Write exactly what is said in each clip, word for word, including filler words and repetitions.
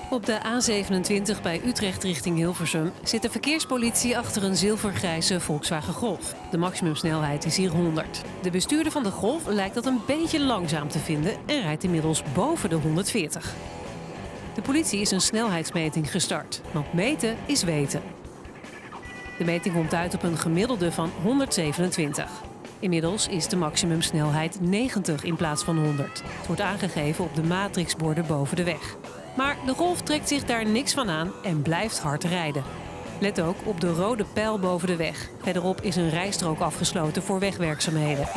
Op de A zevenentwintig bij Utrecht richting Hilversum zit de verkeerspolitie achter een zilvergrijze Volkswagen Golf. De maximumsnelheid is hier honderd. De bestuurder van de Golf lijkt dat een beetje langzaam te vinden en rijdt inmiddels boven de honderdveertig. De politie is een snelheidsmeting gestart, want meten is weten. De meting komt uit op een gemiddelde van honderdzevenentwintig. Inmiddels is de maximumsnelheid negentig in plaats van honderd. Het wordt aangegeven op de matrixborden boven de weg. Maar de Golf trekt zich daar niks van aan en blijft hard rijden. Let ook op de rode pijl boven de weg. Verderop is een rijstrook afgesloten voor wegwerkzaamheden.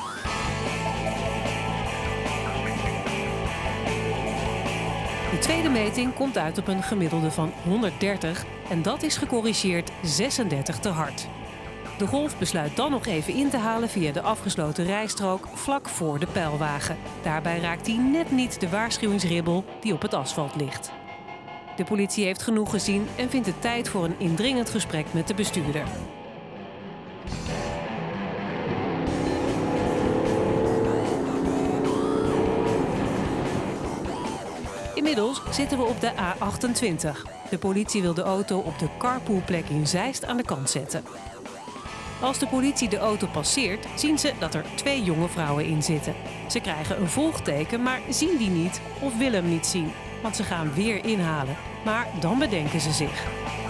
De tweede meting komt uit op een gemiddelde van honderddertig en dat is gecorrigeerd zesendertig te hard. De Golf besluit dan nog even in te halen via de afgesloten rijstrook vlak voor de pijlwagen. Daarbij raakt hij net niet de waarschuwingsribbel die op het asfalt ligt. De politie heeft genoeg gezien en vindt het tijd voor een indringend gesprek met de bestuurder. Inmiddels zitten we op de A achtentwintig. De politie wil de auto op de carpoolplek in Zeist aan de kant zetten. Als de politie de auto passeert, zien ze dat er twee jonge vrouwen in zitten. Ze krijgen een volgteken, maar zien die niet of willen hem niet zien. Want ze gaan weer inhalen. Maar dan bedenken ze zich.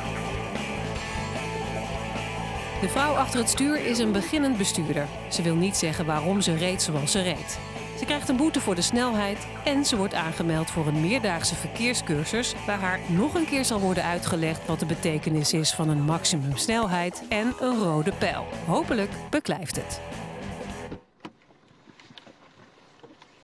De vrouw achter het stuur is een beginnend bestuurder. Ze wil niet zeggen waarom ze reed zoals ze reed. Ze krijgt een boete voor de snelheid en ze wordt aangemeld voor een meerdaagse verkeerscursus waar haar nog een keer zal worden uitgelegd wat de betekenis is van een maximumsnelheid en een rode pijl. Hopelijk beklijft het.